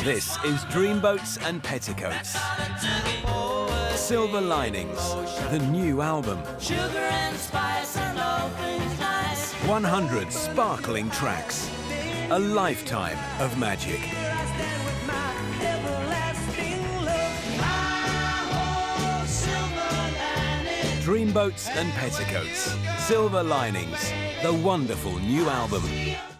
This is Dreamboats and Petticoats. Silver Linings, the new album. 100 sparkling tracks. A lifetime of magic. Dreamboats and Petticoats. Silver Linings, the wonderful new album.